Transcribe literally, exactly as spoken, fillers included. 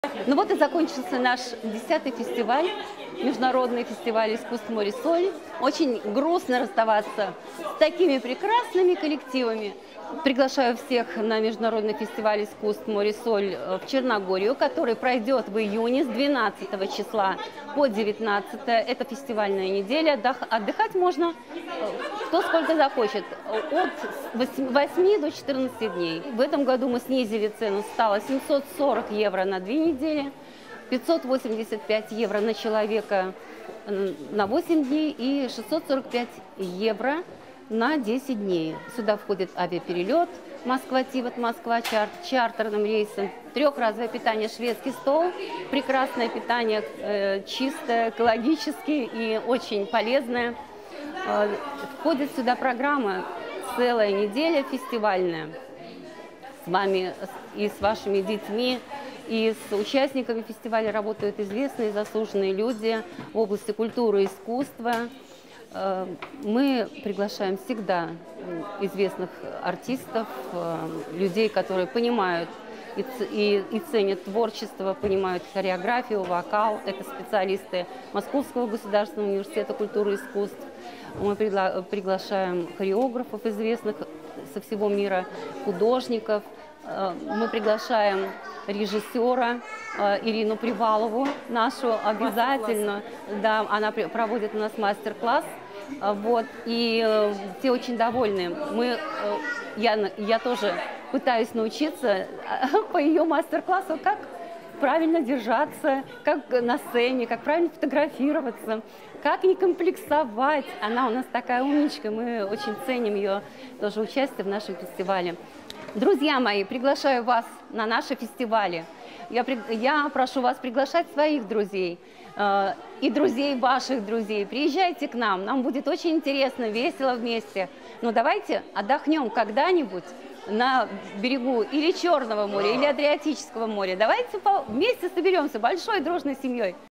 Ну вот и закончился наш десятый фестиваль, международный фестиваль искусств «Море-Соль». Очень грустно расставаться с такими прекрасными коллективами. Приглашаю всех на международный фестиваль искусств «Море-Соль» в Черногорию, который пройдет в июне с двенадцатого числа по девятнадцатое. Это фестивальная неделя. Отдыхать можно кто сколько захочет, от восьми до четырнадцати дней. В этом году мы снизили цену, стало семьсот сорок евро на две недели, пятьсот восемьдесят пять евро на человека на восемь дней и шестьсот сорок пять евро на десять дней. Сюда входит авиаперелет Москва-Тивот, Москва-Чарт, чартерным рейсом, трехразовое питание, шведский стол, прекрасное питание, э, чистое, экологическое и очень полезное. Входит сюда программа целая неделя фестивальная с вами и с вашими детьми. И с участниками фестиваля работают известные заслуженные люди в области культуры и искусства. Мы приглашаем всегда известных артистов, людей, которые понимают и, и, и ценят творчество, понимают хореографию, вокал. Это специалисты Московского государственного университета культуры и искусств. Мы пригла приглашаем хореографов известных со всего мира, художников. Мы приглашаем режиссера Ирину Привалову, нашу обязательно. Да, она проводит у нас мастер-класс. Вот, и все очень довольны. Мы, я, я тоже пытаюсь научиться по ее мастер-классу, как правильно держаться, как на сцене, как правильно фотографироваться, как не комплексовать. Она у нас такая умничка, мы очень ценим ее тоже участие в нашем фестивале. Друзья мои, приглашаю вас на наши фестивали. Я, я прошу вас приглашать своих друзей э, и друзей ваших друзей. Приезжайте к нам, нам будет очень интересно, весело вместе. Но давайте отдохнем когда-нибудь на берегу или Черного моря, или Адриатического моря. Давайте вместе соберемся большой дружной семьей.